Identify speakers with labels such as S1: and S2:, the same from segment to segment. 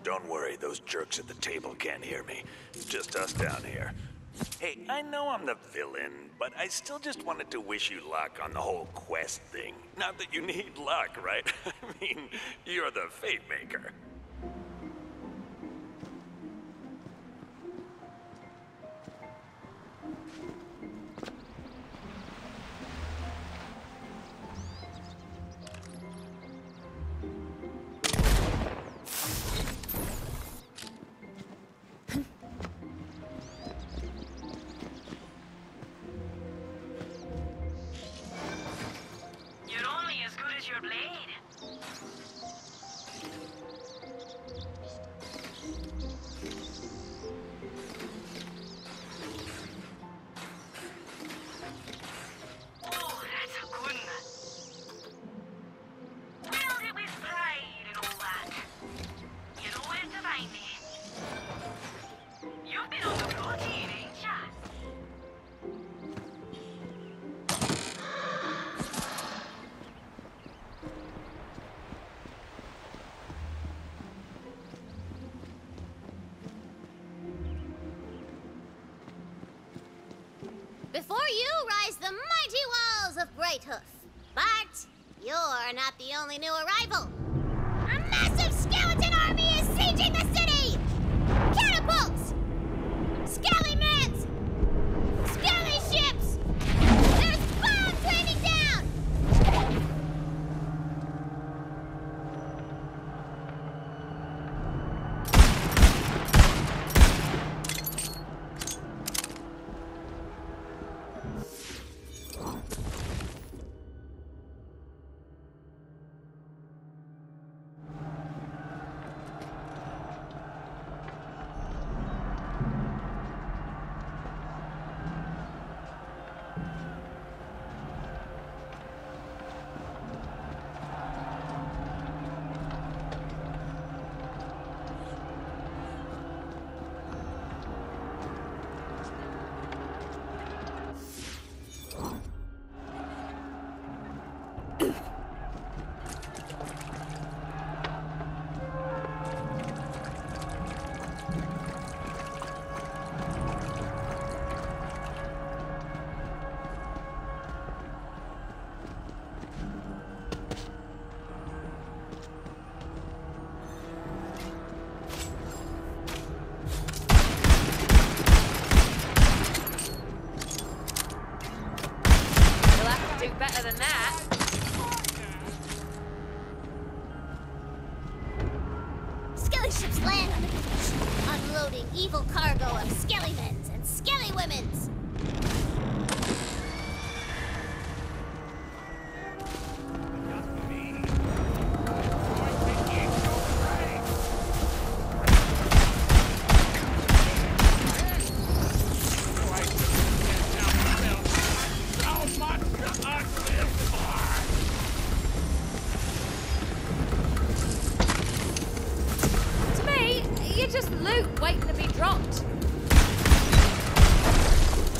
S1: Don't worry, those jerks at the table can't hear me. Just us down here. Hey, I know I'm the villain, but I still just wanted to wish you luck on the whole quest thing. Not that you need luck, right? I mean, you're the fate maker.
S2: Before you rise the mighty walls of Greathoof. But you're not the only new arrival. A massive skeleton army is sieging the city! Catapults! Scallymans! Scally ships! There's bombs raining down!
S3: Better than that.
S2: Skelly ships land on the beach, unloading evil cargo of skellymens and skellywomens.
S3: Just loot waiting to be dropped.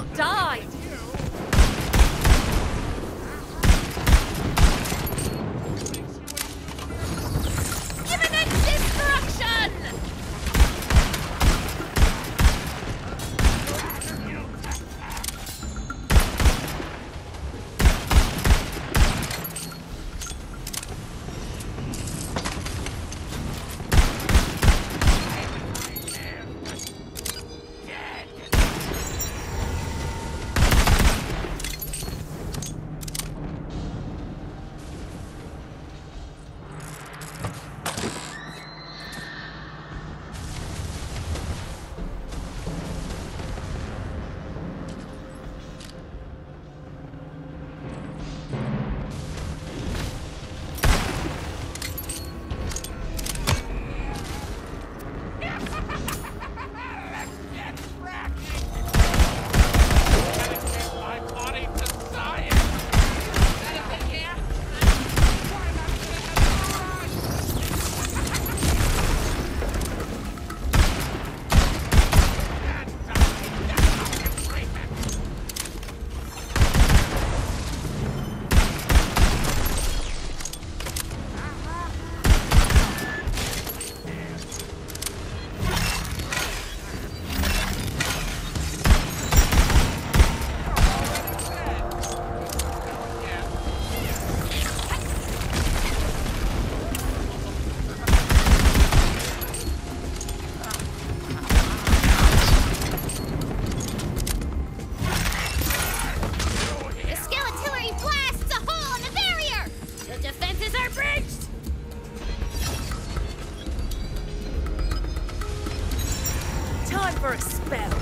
S3: not died. Imminent destruction! For a spell.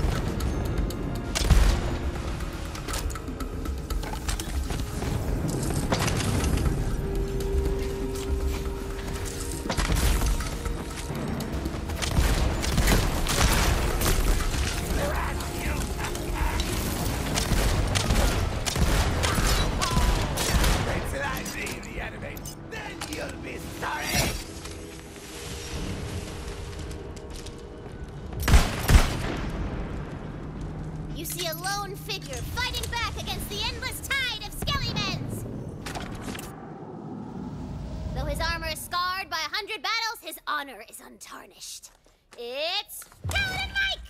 S2: You see a lone figure fighting back against the endless tide of skelly-mens. Though his armor is scarred by 100 battles, his honor is untarnished. It's Paladin Mike!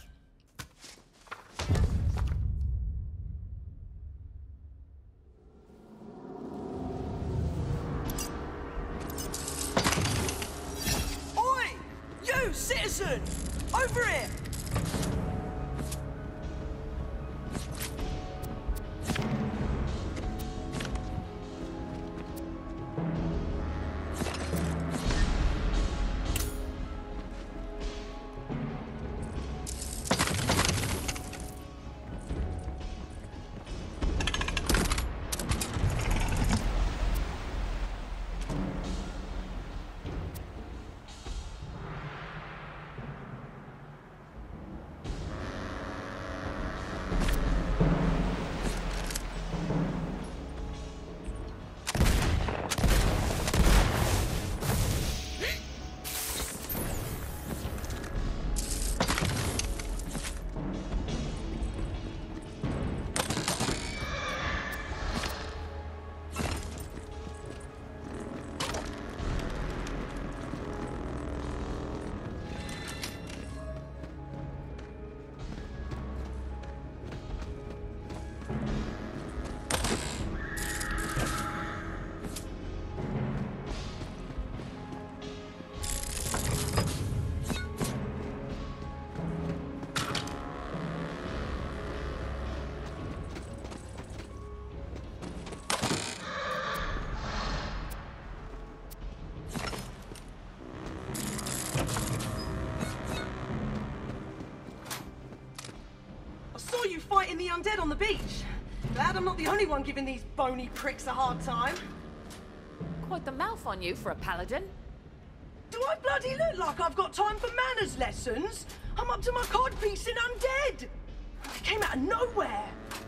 S4: Oi! You, citizen! Over here! Saw you fighting the undead on the beach. Glad I'm not the only one giving these bony pricks a hard time.
S3: Quite the mouth on you for a paladin.
S4: Do I bloody look like I've got time for manners lessons? I'm up to my codpiece in undead. They came out of nowhere.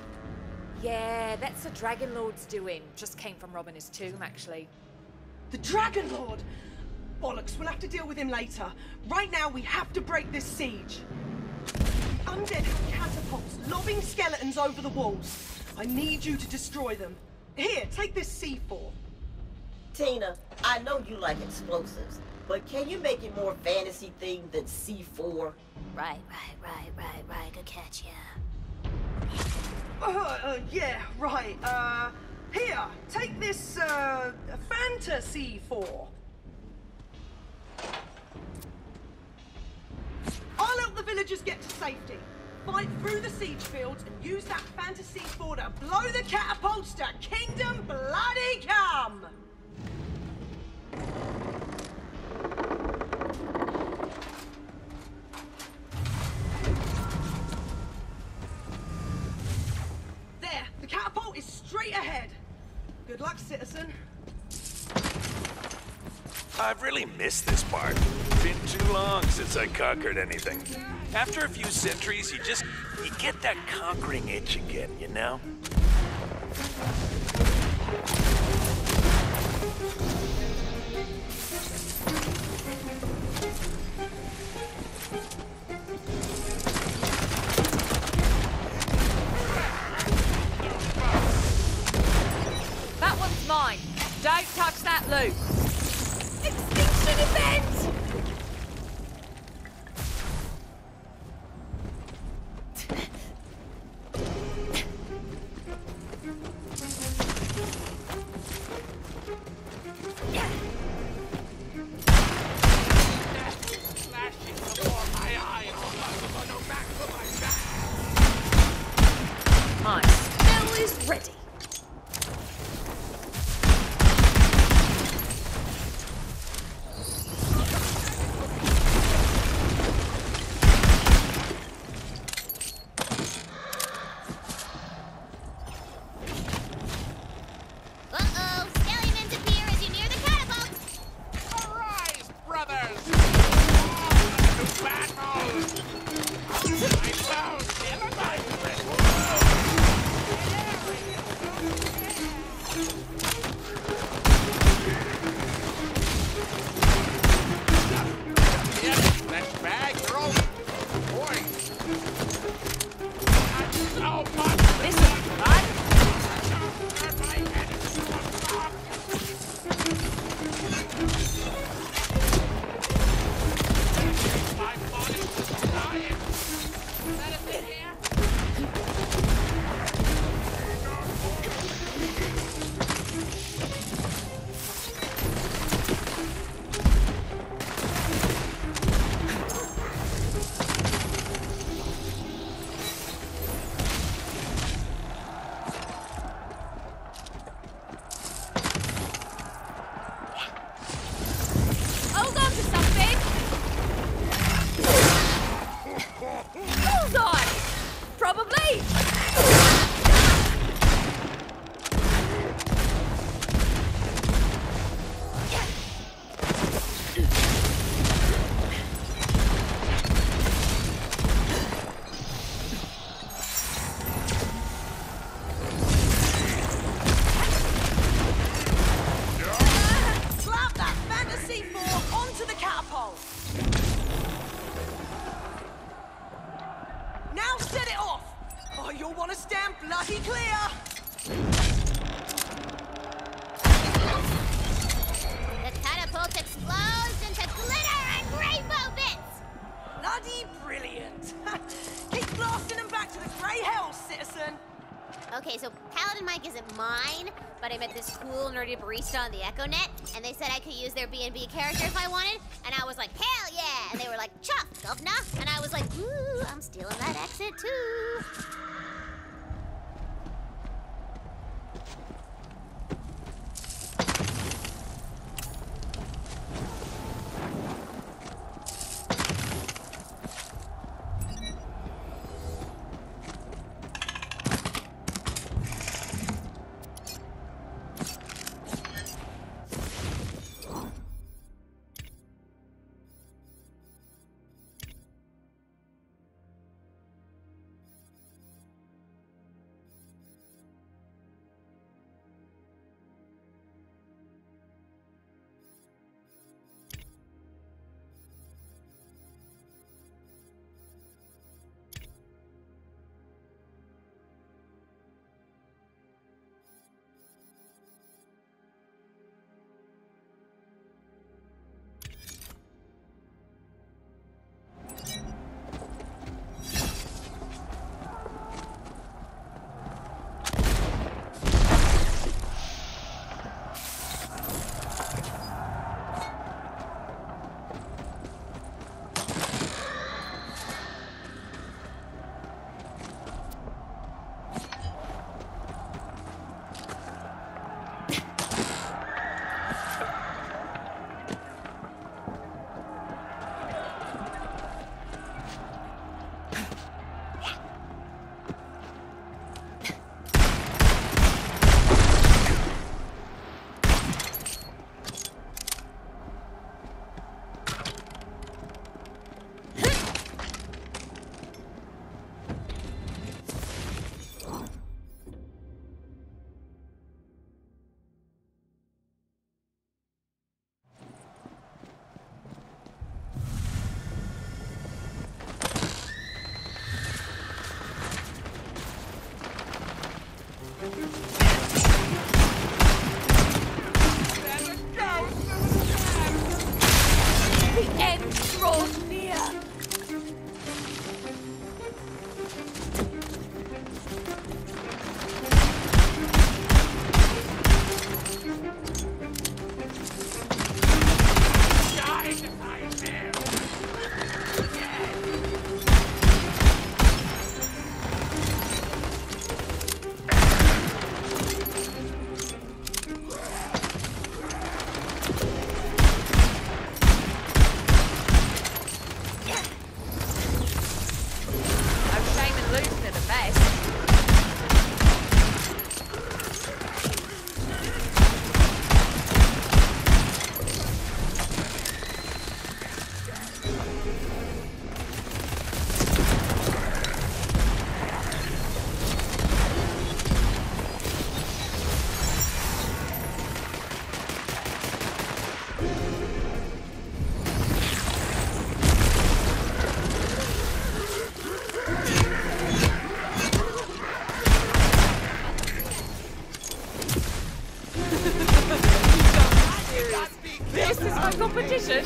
S3: Yeah, that's the Dragon Lord's doing. Just came from robbing his tomb, actually.
S4: The Dragon Lord? Bollocks, we'll have to deal with him later. Right now, we have to break this siege. undead have catapults lobbing skeletons over the walls. I need you to destroy them. Here, take this C4.
S5: Tina, I know you like explosives, but can you make it more fantasy themed than C4?
S2: Right. Good catch, yeah.
S4: Yeah, right. Here, take this, Fantasy 4. I'll help the villagers get to safety. Fight through the siege fields and use that Fantasy 4 to blow the catapults to Kingdom Bloody Come! There, the catapult is straight ahead. Good luck, citizen.
S1: I've really missed this part. Been too long since I conquered anything. After a few centuries, you get that conquering itch again, you know?
S3: That one's mine. Don't touch that loot. Extinction event! My spell is ready.
S2: Uh-oh, skeletons appear as you near the catapult.
S6: Arise, brothers! To battle! I found the alignment! Yes, let's bag rope! Boy! Not so much!
S3: This is blood.
S6: Turn my head into a rock! My body's dying! Let it in here!
S3: Hold on to something. Bullseye! Probably.
S4: Slap that Fantasy 4 onto the catapult! Now set it off! Oh, you'll want to stand bloody clear!
S2: The catapult explodes into glitter and rainbow bits.
S4: Bloody brilliant! Keep blasting them back to the grey hells, citizen!
S2: Okay, so Paladin Mike isn't mine, but I met this cool nerdy barista on the EchoNet, and they said I could use their B&B character if I wanted, and I was like, hell yeah! And they were like, chuff, governor! And I was like, ooh, I'm stealing that accent too.
S3: The end draws near. This is my competition.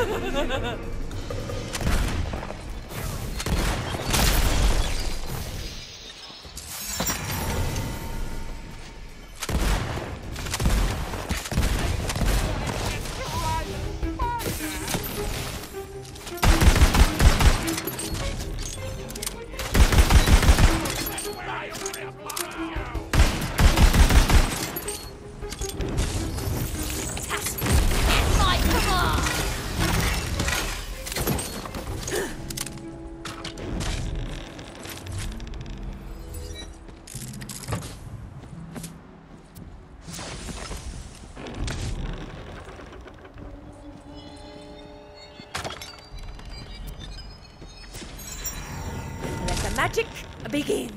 S3: Let the magic begin.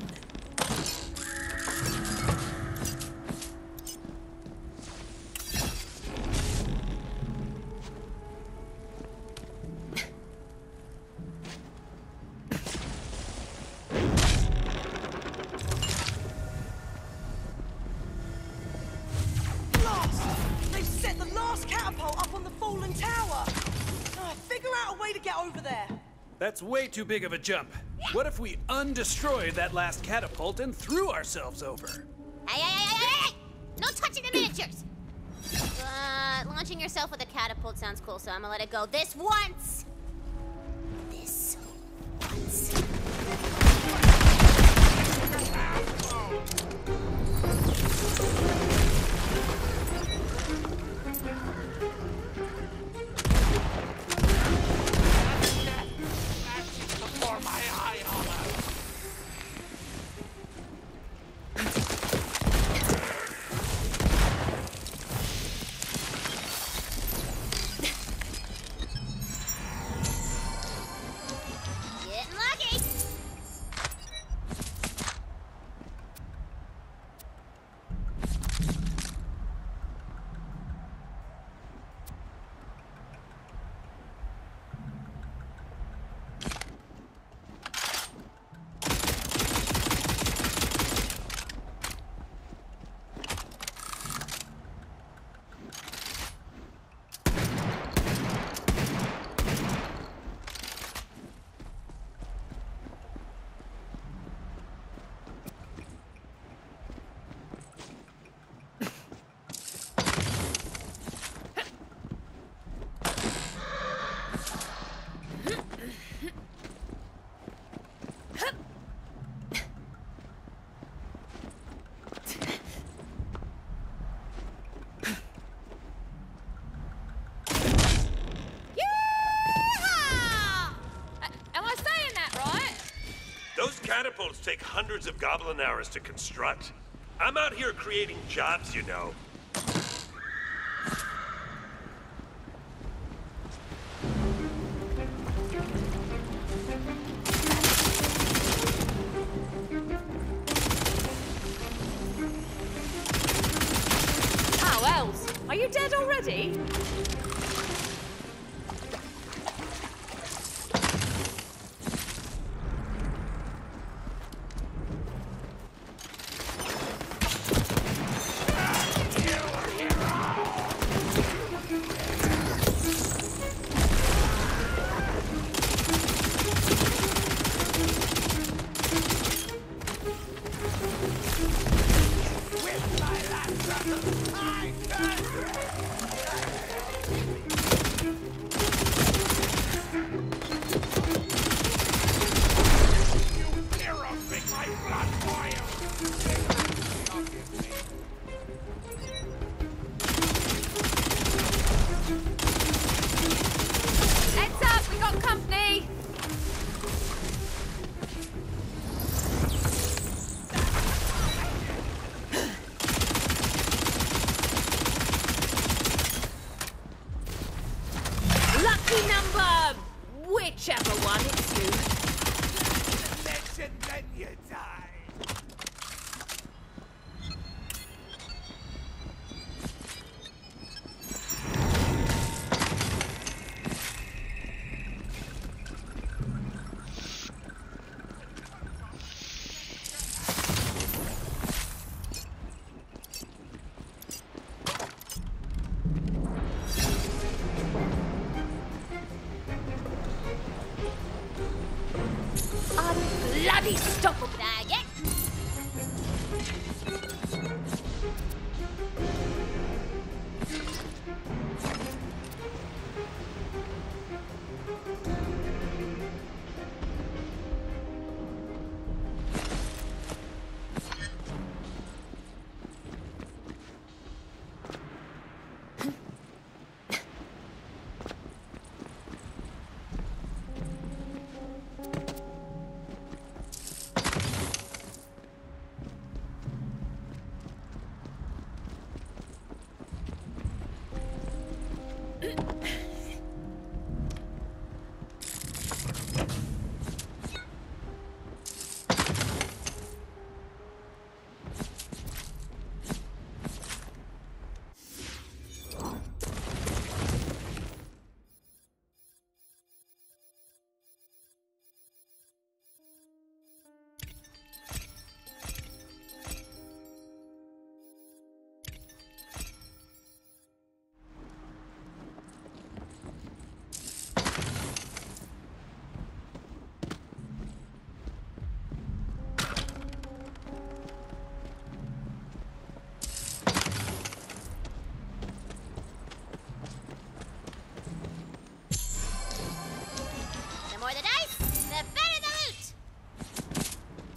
S4: They've set the last catapult up on the fallen tower. Figure out a way to get over there.
S7: That's way too big of a jump. What if we undestroyed that last catapult and threw ourselves over?
S2: Hey! No touching the miniatures! Launching yourself with a catapult sounds cool, so I'm gonna let it go this once! This once.
S6: Before my eye hollow.
S2: Getting lucky!
S1: Catapults take hundreds of goblin hours to construct. I'm out here creating jobs, you know.
S3: How else? Are you dead already? Heads up, we got company! Lucky number! Whichever one it's you.
S6: Mention then you die.
S3: Bloody stop up
S2: Target. The more the dice, the better the loot.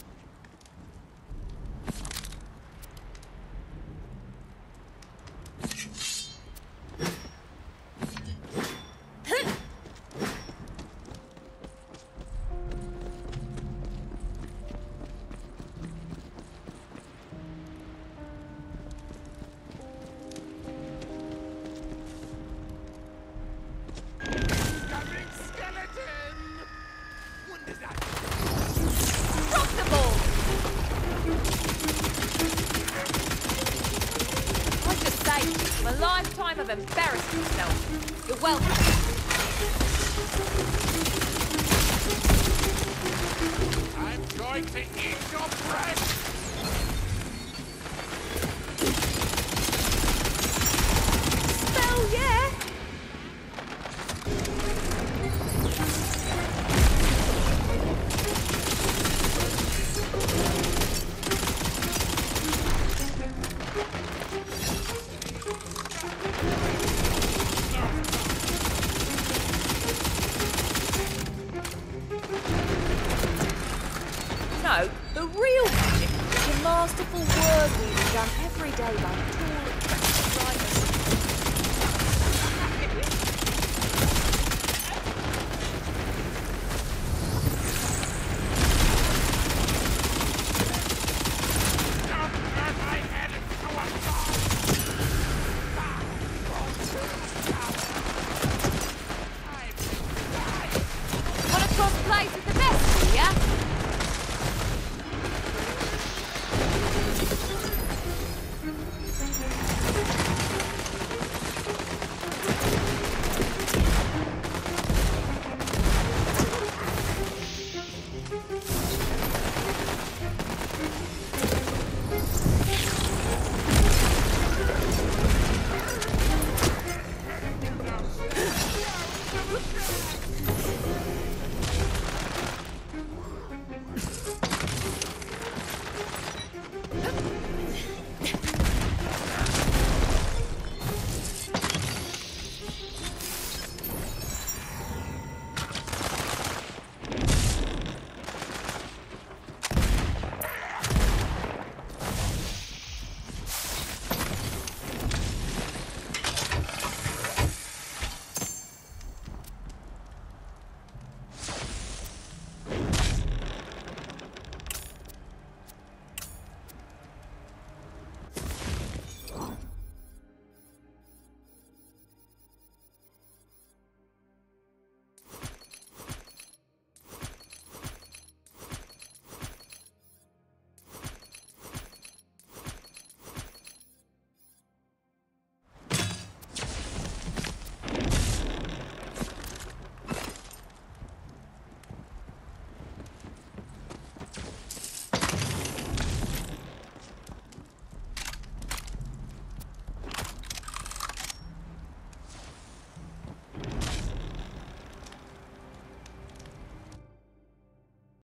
S6: Coming skeleton! When does that
S3: Drop the ball! I just saved you from a lifetime of embarrassing yourself. You're welcome.
S6: I'm going to eat your bread!
S3: Spell, yeah? No, the real magic is the masterful word weaving done every day by tall, attractive